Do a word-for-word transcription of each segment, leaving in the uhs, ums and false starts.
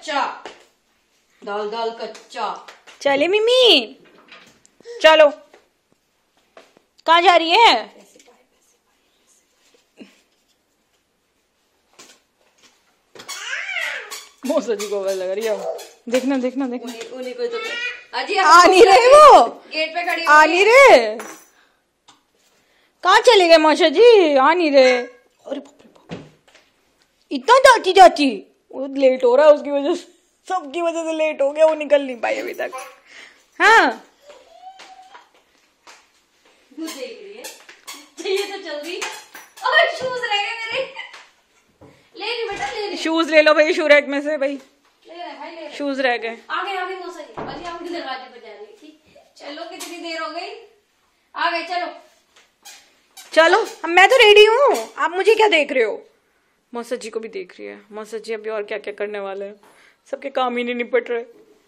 कच्चा, दाल दाल कच्चा। चले मिमी, चलो। कहाँ जा रही है? मौसा जी को आवाज लग रही है। देखना देखना देखना। उन्हीं, उन्हीं को तो अजी आ नहीं रहे, वो गेट पे खड़ी आ नहीं रहे। कहाँ चले गए मौसा जी? आ नहीं रहे। अरे बाप रे बाप, इतना जाती जाती। वो लेट हो रहा है, उसकी वजह से, सबकी वजह से लेट हो गया। वो निकल नहीं पाई अभी तक। हाँ देख रही है, ये तो चल रही। और शूज रह गए मेरे। ले ली बेटा, ले ली। शूज ले लो भाई, शू रैक में से भाई। ले रहे भाई, ले रहे। शूज रह गए। आगे आगे मौसा जी, अजी हम दरवाजे पे जा रही थी। चलो कितनी देर हो गई, आ गए। चलो चलो, अब मैं तो रेडी हूँ, आप मुझे क्या देख रहे हो? मौसा जी को भी देख रही है। मौसा जी अभी और क्या क्या करने वाले हैं, सबके काम ही नहीं निपट रहे।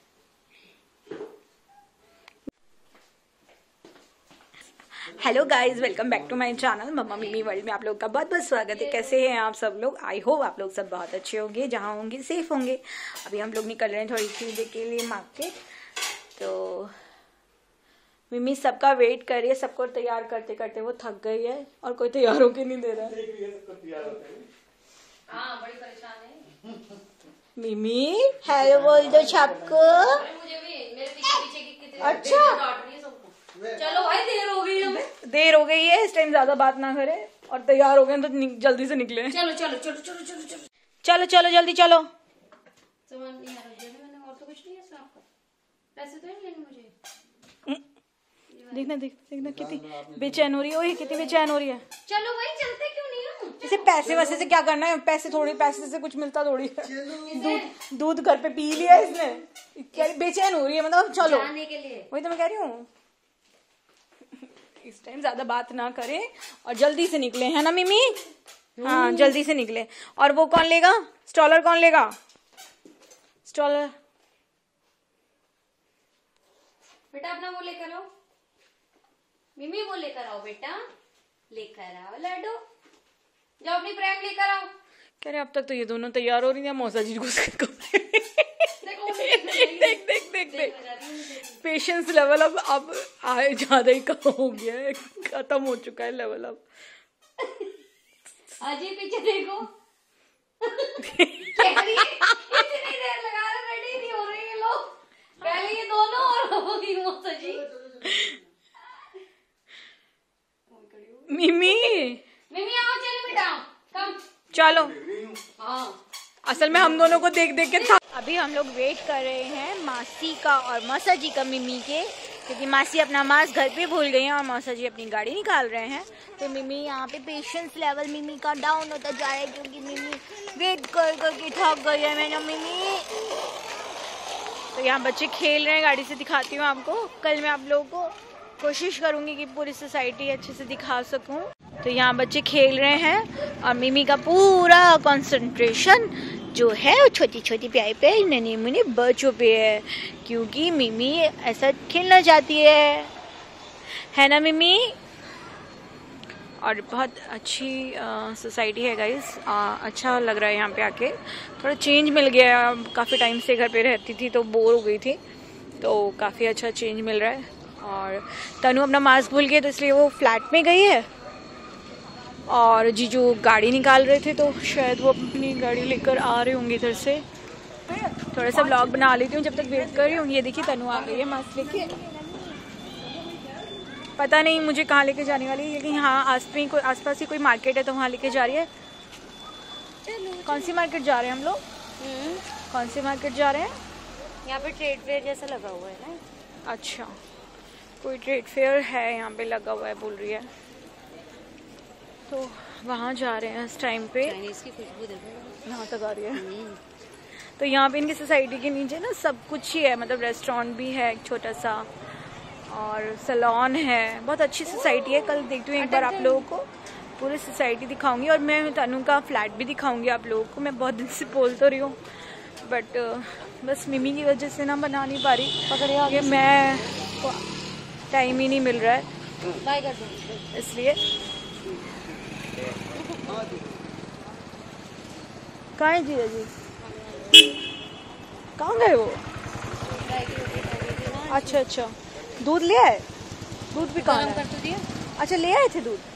Hello guys, welcome back to my channel mumma Mimi world में आप लोग का बहुत बहुत स्वागत है। कैसे हैं आप सब लोग? आई होप आप लोग सब बहुत अच्छे होंगे, जहाँ होंगे सेफ होंगे। अभी हम लोग निकल रहे हैं थोड़ी चीजें के लिए मार्केट। तो मिमी सबका वेट कर रही है, सबको तैयार करते करते वो थक गई है और कोई तैयार होके नहीं दे रहा है। हाँ, बड़ी परेशान है मिमी। हेलो बोल दो सबको। मुझे भी, मेरे पीछे पीछे की कितनी अच्छा। चलो भाई, देर हो गई हमें। देर हो गई है, इस टाइम ज्यादा बात ना करें और तैयार हो गए तो जल्दी से निकले। चलो चलो चलो चलो चलो चलो चलो चलो जल्दी चलो। सामान नहीं आ रहा है मैंने, और तो कुछ नहीं है इसमें। आपका पैसे तो नहीं लेने मुझे। देखना देख देखना कितनी बेचैन हो रही है। ओए कितनी बेचैन हो रही है। चलो भाई, चलते क्यों नहीं हम? इसे पैसे वैसे से क्या करना है? पैसे थोड़ी, पैसे से कुछ मिलता थोड़ी है। दूध दूध घर पे पी लिया इसने, क्या बेचैन हो रही है मतलब। चलो जाने के लिए, वही तो मैं कह रही हूँ, इस टाइम ज्यादा बात ना करें और जल्दी से निकले, है ना मिमी? हाँ जल्दी से निकले। और वो कौन लेगा स्टॉलर? कौन लेगा स्टॉलर? बेटा अपना वो लेकर आओ। मिमी वो लेकर आओ बेटा, लेकर आओ लड्डू। जाओ अपनी प्रेम लेकर आओ। कह रहे अब तक तो ये दोनों तैयार हो रही है, मौसा जी घुस के देखो देख देख देख देख देख पेशेंस लेवल अब अब आए ज्यादा ही कम हो गया है, खत्म हो चुका है लेवल अब। अजी पीछे देखो। कह रही है, इतनी देर लगा रहे, रेडी नहीं हो रही है लोग। पहले ये दोनों और होगी मौसा जी। मिमी मिमी आओ, चलो बेटा कम चलो। हाँ, असल में हम दोनों को देख देख के था। अभी हम लोग वेट कर रहे हैं मासी का और मौसा जी का मिमी के, क्योंकि मासी अपना मास्क घर पे भूल गई हैं और मौसा जी अपनी गाड़ी निकाल रहे हैं। तो मिमी यहाँ पे पेशेंस लेवल मिमी का डाउन होता जा रहा है, क्योंकि मिमी वेट कर करके थक गई है। मैंने मिमी तो यहाँ बच्चे खेल रहे हैं, गाड़ी से दिखाती हूँ आपको। कल मैं आप लोगों को कोशिश करूंगी कि पूरी सोसाइटी अच्छे से दिखा सकूं। तो यहाँ बच्चे खेल रहे हैं और मिमी का पूरा कंसंट्रेशन जो है वो छोटी छोटी प्यारी प्यारी नन्ही मुन्नी बच्चों पे है, क्योंकि मिमी ऐसा खेलना चाहती है, है ना मिमी? और बहुत अच्छी सोसाइटी है गाइस, अच्छा लग रहा है यहाँ पे आके। थोड़ा चेंज मिल गया, काफ़ी टाइम से घर पे रहती थी तो बोर हो गई थी, तो काफ़ी अच्छा चेंज मिल रहा है। और तनु अपना मास्क भूल गई तो इसलिए वो फ्लैट में गई है, और जीजू गाड़ी निकाल रहे थे तो शायद वो अपनी गाड़ी लेकर आ रहे होंगे इधर से। थोड़ा सा व्लॉग बना लेती हूँ जब तक वेट कर रही हूँ। ये देखिए तनु आ गई है मास्क लेके। पता नहीं मुझे कहाँ लेके जाने वाली है, लेकिन यहाँ आस पे कोई आसपास ही कोई मार्केट है तो वहाँ लेके जा रही है। कौन सी मार्केट जा रहे हैं हम लोग? कौन सी मार्केट जा रहे हैं? यहाँ पे ट्रेड फेयर जैसा लगा हुआ है ना। अच्छा, कोई ट्रेड फेयर है यहाँ पे लगा हुआ है बोल रही है, तो वहाँ जा रहे हैं इस टाइम पे। चाइनीज की खुशबू देखो यहाँ तक आ रही है। तो यहाँ पे इनकी सोसाइटी के नीचे ना सब कुछ ही है, मतलब रेस्टोरेंट भी है एक छोटा सा और सैलून है। बहुत अच्छी सोसाइटी है। कल देखती हूँ एक बार आप लोगों को पूरी सोसाइटी दिखाऊंगी, और मैं तनु का फ्लैट भी दिखाऊंगी आप लोगों को। मैं बहुत दिन से बोल तो रही हूँ, बट बस मिमी की वजह से ना बना नहीं पा रही, पकड़े मैं टाइम ही नहीं मिल रहा है बाय कर दो इसलिए। कहाँ है जी? जी कहाँ गए वो? अच्छा अच्छा, दूध ले आए? दूध भी कहाँ कर तो दिया। अच्छा ले आए थे दूध।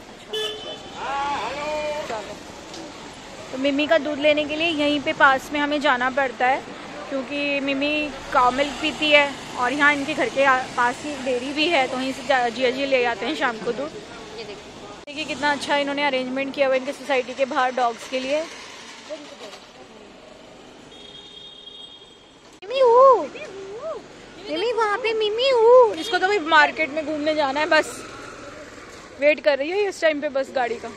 चलो, तो मिमी का दूध लेने के लिए यहीं पे पास में हमें जाना पड़ता है, क्योंकि मिमी काउ मिल्क पीती है और यहाँ इनके घर के पास ही डेयरी भी है, तो वहीं से जिया जी ले आते हैं शाम को दूध। ये देखिए देखिए कितना अच्छा इन्होंने अरेंजमेंट किया हुआ इनके सोसाइटी के बाहर डॉग्स के लिए। मिमी हूँ, मिमी वहाँ पे मिमी हूँ। इसको तो भाई मार्केट में घूमने जाना है, बस वेट कर रही है इस टाइम पे बस गाड़ी का।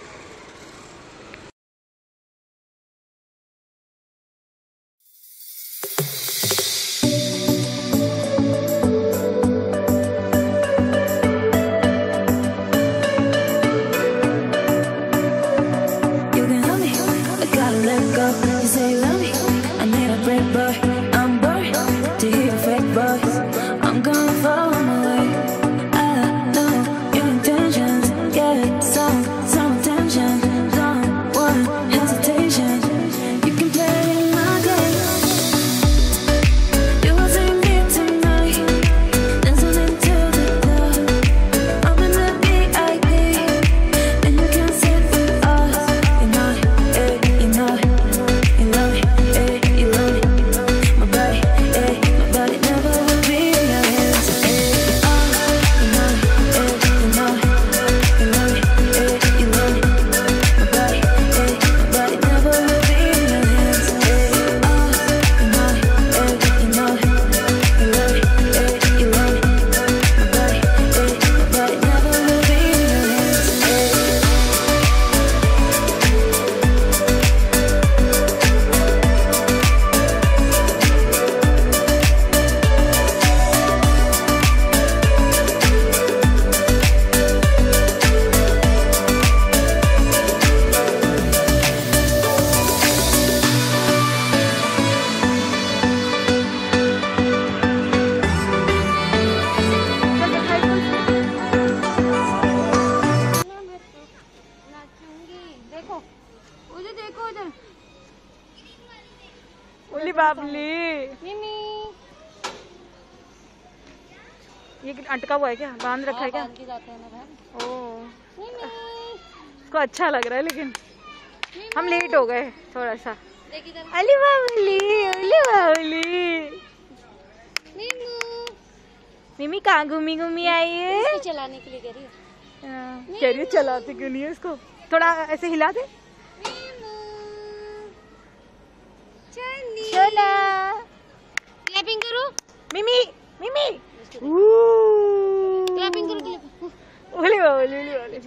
ये अटका हुआ है क्या? बांध रखा है क्या? ओह, इसको अच्छा लग रहा है, लेकिन हम लेट हो गए थोड़ा सा। अली बाबली, अली बाबली, मिमी कहाँ घूमी घूमी आई है? चलाने के लिए कह रही है। कह रही है चलाते क्यों नहीं है इसको? थोड़ा ऐसे हिला दे। चला क्लैपिंग करो मिमी, मिमी क्लैपिंग करो क्लैपिंग। ओले ओले ओले ओले।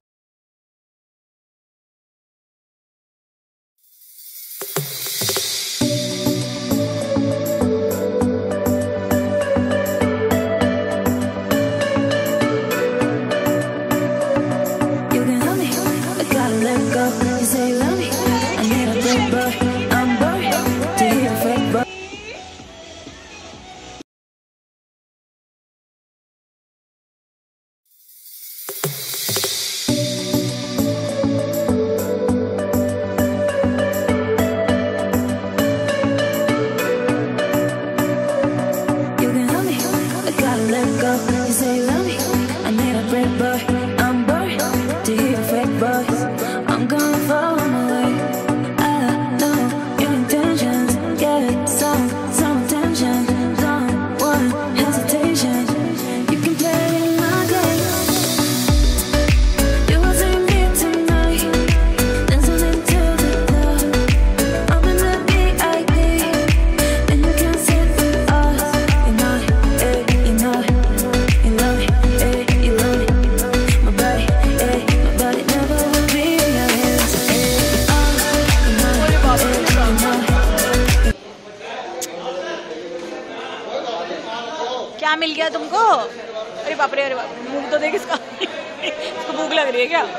क्या मिल गया तुमको? अरे बाप रे, अरे बाप, मुंह तो देख इसका। इसको भूख लग रही है क्या?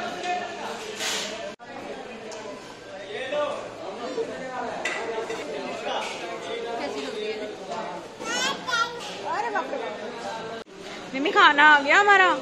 अरे बाप रे, मिमी खाना आ गया हमारा।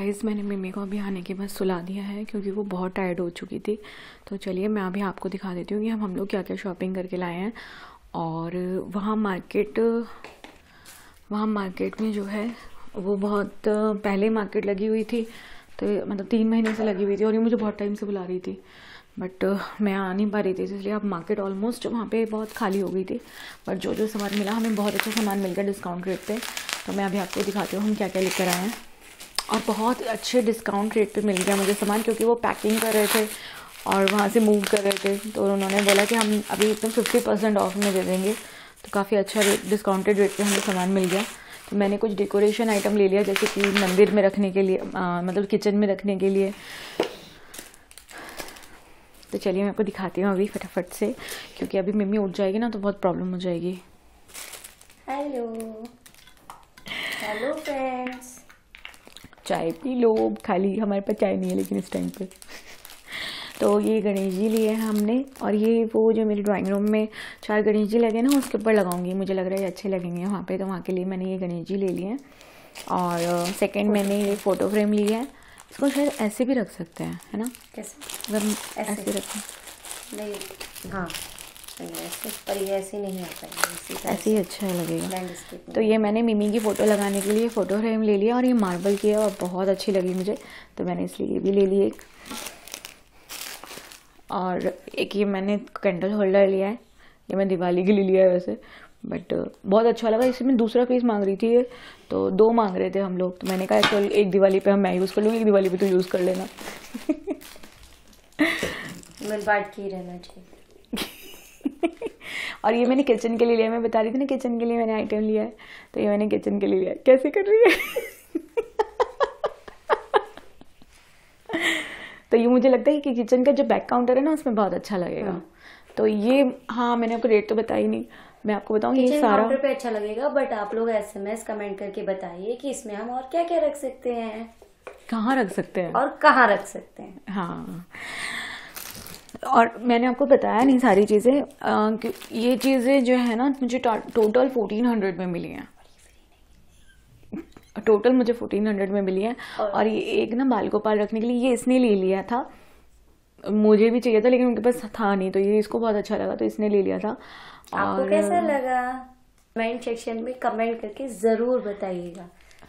गाइस मैंने मिमी को अभी आने के बाद सुला दिया है क्योंकि वो बहुत टायर्ड हो चुकी थी। तो चलिए मैं अभी आपको दिखा देती हूँ कि हम हम लोग क्या क्या शॉपिंग करके लाए हैं। और वहाँ मार्केट वहाँ मार्केट में जो है वो बहुत पहले मार्केट लगी हुई थी, तो मतलब तीन महीने से लगी हुई थी और ये मुझे बहुत टाइम से बुला रही थी, बट मैं आ नहीं पा रही थी, इसलिए अब मार्केट ऑलमोस्ट वहाँ पे बहुत खाली हो गई थी। बट जो जो सामान मिला हमें बहुत अच्छा सामान मिल गया डिस्काउंट रेट पे। तो मैं अभी आपको दिखाती हूँ हम क्या क्या लेकर आए हैं। और बहुत अच्छे डिस्काउंट रेट पे मिल गया मुझे सामान, क्योंकि वो पैकिंग कर रहे थे और वहाँ से मूव कर रहे थे, तो उन्होंने बोला कि हम अभी एकदम फिफ्टी परसेंट ऑफ में दे देंगे। तो काफ़ी अच्छा रेट डिस्काउंटेड रेट पे हमें सामान मिल गया। तो मैंने कुछ डेकोरेशन आइटम ले लिया, जैसे कि मंदिर में रखने के लिए, आ, मतलब किचन में रखने के लिए। तो चलिए मैं आपको दिखाती हूँ अभी फटाफट से, क्योंकि अभी मम्मी उठ जाएगी ना तो बहुत प्रॉब्लम हो जाएगी। हेलो हेलो फ्रेंड्स, चाय पी लो। खाली हमारे पास चाय नहीं है लेकिन इस टाइम पे। तो ये गणेश जी लिए हैं हमने, और ये वो जो मेरे ड्राइंग रूम में चार गणेश जी लगे ना उसके ऊपर लगाऊंगी, मुझे लग रहा है ये अच्छे लगेंगे वहाँ पे, तो वहाँ के लिए मैंने ये गणेश जी ले लिए हैं। और सेकंड मैंने ये फ़ोटो फ्रेम ली है, इसको शायद ऐसे भी रख सकते हैं, है ना? कैसे? अगर ऐसे, ऐसे रखें नहीं, हाँ ऐसे, पर ये ऐसे नहीं आता है, ऐसे ही अच्छा लगेगा। लैंडस्केप। तो ये मैंने मिमी की फ़ोटो लगाने के लिए फ़ोटो फ्रेम ले लिया, और ये मार्बल की है और बहुत अच्छी लगी मुझे, तो मैंने इसलिए ये भी ले ली एक। और एक ये मैंने कैंडल होल्डर लिया है, ये मैं दिवाली के लिए लिया है वैसे, बट बहुत अच्छा लगा। इसमें दूसरा पीस मांग रही थी, तो दो मांग रहे थे हम लोग, तो मैंने कहा चल एक दिवाली पे हम मैं यूज़ कर लूँगी, एक दिवाली पे तो यूज़ कर लेना। मिल बांट के ही रहना चाहिए। और ये मैंने किचन के लिए लिया, मैं बता रही थी ना किचन के लिए मैंने आइटम लिया है, तो ये मैंने किचन के लिए लिया है। कैसे कर रही है? तो ये मुझे लगता है कि किचन का जो बैक काउंटर है ना उसमें बहुत अच्छा लगेगा। तो ये, हाँ मैंने आपको रेट तो बताई नहीं, मैं आपको बताऊँ ये सारा काउंटर पे अच्छा लगेगा, बट आप लोग एसएमएस कमेंट करके बताइए कि इसमें हम और क्या क्या रख सकते हैं, कहाँ रख सकते हैं और कहाँ रख सकते हैं। हाँ, और मैंने आपको बताया नहीं सारी चीज़ें, कि ये चीज़ें जो है ना मुझे टोटल फोर्टीन हंड्रेड में मिली हैं। टोटल मुझे फोर्टीन हंड्रेड में मिली है। और, और ये एक ना बाल गोपाल रखने के लिए ये इसने ले लिया था, मुझे भी चाहिए था लेकिन उनके पास था नहीं, तो ये इसको बहुत अच्छा लगा तो इसने ले लिया था। आपको कैसा लगा कमेंट सेक्शन में कमेंट करके जरूर बताइएगा।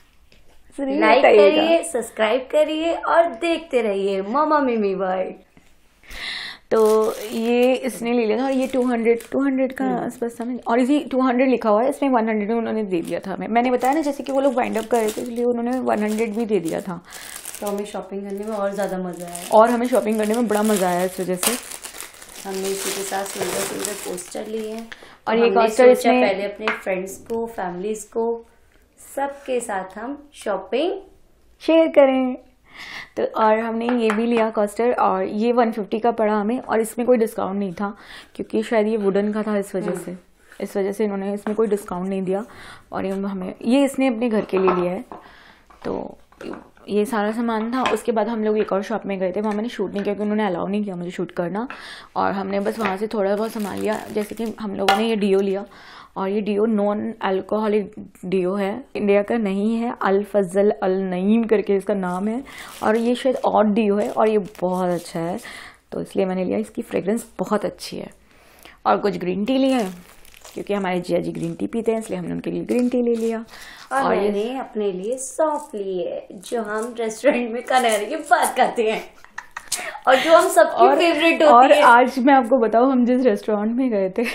लाइक करिए, सब्सक्राइब करिए और देखते रहिए मामा मिमी वर्ल्ड। तो ये इसने ले लिया था, और ये टू हंड्रेड टू हंड्रेड का आसपास था, और इसी टू हंड्रेड लिखा हुआ है, इसमें वन हंड्रेड में उन्होंने दे दिया था। मैं मैंने बताया ना जैसे कि वो लोग वाइंड अप कर रहे थे, इसलिए उन्होंने वन हंड्रेड भी दे दिया था। तो हमें शॉपिंग करने में और ज़्यादा मज़ा आया, और हमें शॉपिंग करने में बड़ा मज़ा आया इस वजह से। हमने इसी के साथ सुंदर सुंदर पोस्टर लिए हैं, और ये पोस्टर इसमें पहले अपने फ्रेंड्स को, फैमिलीज को, सबके साथ हम शॉपिंग शेयर करें। तो और हमने ये भी लिया कोस्टर, और ये वन फिफ्टी का पड़ा हमें, और इसमें कोई डिस्काउंट नहीं था क्योंकि शायद ये वुडन का था, इस वजह से इस वजह से इन्होंने इसमें कोई डिस्काउंट नहीं दिया। और ये हमें ये इसने अपने घर के लिए लिया है। तो ये सारा सामान था। उसके बाद हम लोग एक और शॉप में गए थे, वहाँ मैंने शूट नहीं किया क्योंकि उन्होंने अलाउ नहीं किया मुझे शूट करना, और हमने बस वहाँ से थोड़ा बहुत सामान लिया। जैसे कि हम लोगों ने ये डियो लिया, और ये डियो नॉन अल्कोहलिक डियो है, इंडिया का नहीं है, अल फजल अल नईम करके इसका नाम है, और ये शायद और डियो है, और ये बहुत अच्छा है तो इसलिए मैंने लिया। इसकी फ्रेग्रेंस बहुत अच्छी है। और कुछ ग्रीन टी लिए क्योंकि हमारे जिया जी ग्रीन टी पीते हैं, इसलिए हमने उनके लिए ग्रीन टी ले लिया। और, और मैंने ये अपने लिए सौंफ लिए, जो हम रेस्टोरेंट में कनहरी के पास खाते हैं और जो हम सबकी फेवरेट होती और है। आज मैं आपको बताऊं, हम जिस रेस्टोरेंट में गए थे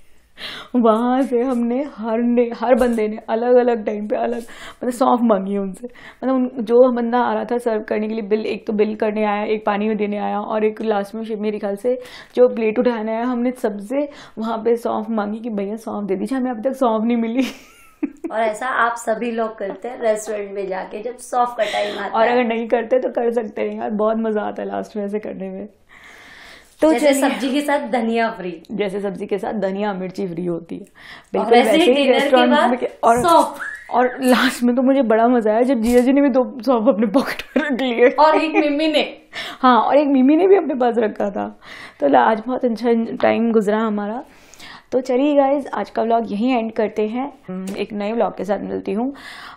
वहां से हमने हर ने हर बंदे ने अलग अलग टाइम पे अलग मतलब सौंफ मांगी उनसे। मतलब जो बंदा आ रहा था सर्व करने के लिए, बिल एक तो बिल करने आया, एक पानी में देने आया, और एक लास्ट में मेरे ख्याल से जो प्लेट उठाने आया, हमने सबसे वहां पे सौंफ मांगी कि भैया सौंफ दे दीजिए, हमें अभी तक सौंफ नहीं मिली। और ऐसा आप सभी लोग करते हैं रेस्टोरेंट में जाके जब सौंफ का टाइम आता है। और अगर नहीं करते तो कर सकते हैं यार, बहुत मजा आता है लास्ट में ऐसे करने में। तो जैसे सब्जी के साथ धनिया फ्री, जैसे सब्जी के साथ धनिया मिर्ची फ्री होती है, बिल्कुल वैसे ही रेस्टोरेंट में। और सौंफ, और लास्ट में तो मुझे बड़ा मजा आया जब जिया जी ने भी दो सौंफ अपने पॉकेट में रख लिए, और एक मिमी ने हाँ और एक मिमी ने भी अपने पास रखा था। तो आज बहुत अच्छा टाइम गुजरा हमारा। तो चलिए गाइज, आज का व्लॉग यहीं एंड करते हैं, एक नए व्लॉग के साथ मिलती हूँ।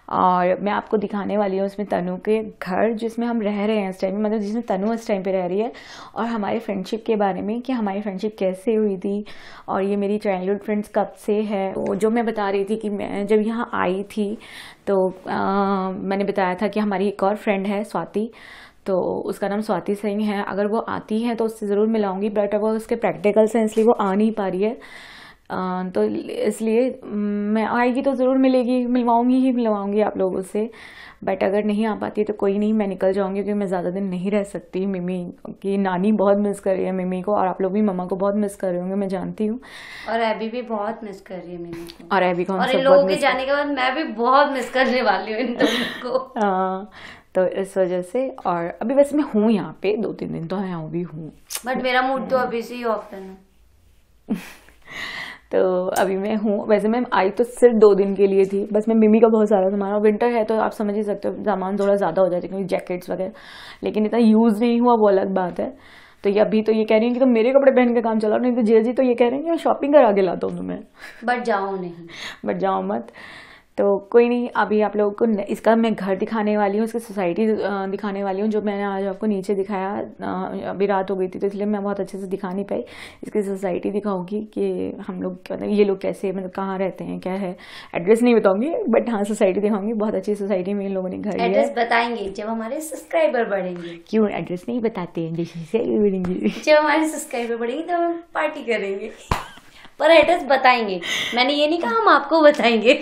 और मैं आपको दिखाने वाली हूँ उसमें तनु के घर जिसमें हम रह रहे हैं इस टाइम, मतलब जिसमें तनु इस टाइम पे रह रही है, और हमारे फ्रेंडशिप के बारे में कि हमारी फ्रेंडशिप कैसे हुई थी और ये मेरी चाइल्डहुड फ्रेंड्स कब से है। तो जो मैं बता रही थी कि मैं जब यहाँ आई थी तो आ, मैंने बताया था कि हमारी एक और फ्रेंड है स्वाति, तो उसका नाम स्वाति सिंह है। अगर वो आती है तो उससे ज़रूर मिलाऊंगी, बट वो उसके प्रैक्टिकल्स हैं इसलिए वो आ नहीं पा रही है। आ, तो इसलिए मैं आएगी तो ज़रूर मिलेगी, मिलवाऊंगी ही मिलवाऊंगी आप लोगों से। बट अगर नहीं आ पाती तो कोई नहीं, मैं निकल जाऊंगी क्योंकि मैं ज़्यादा दिन नहीं रह सकती। मिमी की नानी बहुत मिस कर रही है मिमी को, और आप लोग भी मम्मा को बहुत मिस कर रहे होंगे, मैं जानती हूँ। और एबी भी बहुत मिस कर रही है मिमी को, और एबी को और इन लोगों के जाने के बाद मैं भी बहुत मिस करने वाली हूँ इन दोनों को। हाँ, तो इस वजह से। और अभी वैसे मैं हूँ यहाँ पे, दो तीन दिन तो यहाँ भी हूँ, बट मेरा मूड तो अभी से ही ऑफ है ना। तो अभी मैं हूँ। वैसे मैं आई तो सिर्फ दो दिन के लिए थी, बस मैं मिमी का बहुत सारा सामान, और विंटर है तो आप समझ ही सकते हो सामान थोड़ा ज़्यादा हो जाता है क्योंकि जैकेट्स वगैरह, लेकिन इतना यूज़ नहीं हुआ वो अलग बात है। तो ये अभी तो ये कह रही है कि तो मेरे कपड़े पहन के काम चलाओ, नहीं तो जिया जी तो ये कह रहे हैं कि मैं शॉपिंग करा के लाता हूँ तुम्हें, बट जाओ नहीं, बट जाओ मत। तो कोई नहीं, अभी आप लोगों को इसका मैं घर दिखाने वाली हूँ, इसकी सोसाइटी दिखाने वाली हूँ जो मैंने आज आपको नीचे दिखाया। अभी रात हो गई थी तो इसलिए मैं बहुत अच्छे से दिखा नहीं पाई। इसकी सोसाइटी दिखाऊंगी कि हम लोग मतलब ये लोग कैसे, मतलब कहाँ रहते हैं, क्या है। एड्रेस नहीं बताऊंगी बट हाँ सोसाइटी दिखाऊंगी। बहुत अच्छी सोसाइटी में इन लोगों ने घर लिया है। एड्रेस बताएंगे जब हमारे सब्सक्राइबर बढ़ेंगे। क्यों एड्रेस नहीं बताते हैं, बढ़ेंगे जब हमारे सब्सक्राइबर बढ़ेंगे तो हम पार्टी करेंगे, पर एड्रेस बताएंगे। मैंने ये नहीं कहा हम आपको बताएंगे।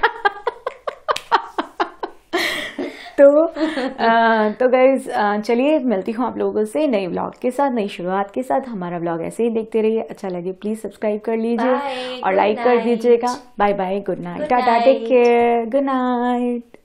तो आ, तो गाइज चलिए मिलती हूँ आप लोगों से नए व्लॉग के साथ, नई शुरुआत के साथ। हमारा व्लॉग ऐसे ही देखते रहिए, अच्छा लगे प्लीज सब्सक्राइब कर लीजिए और लाइक कर दीजिएगा। Bye bye, good night, tata, take care, good night.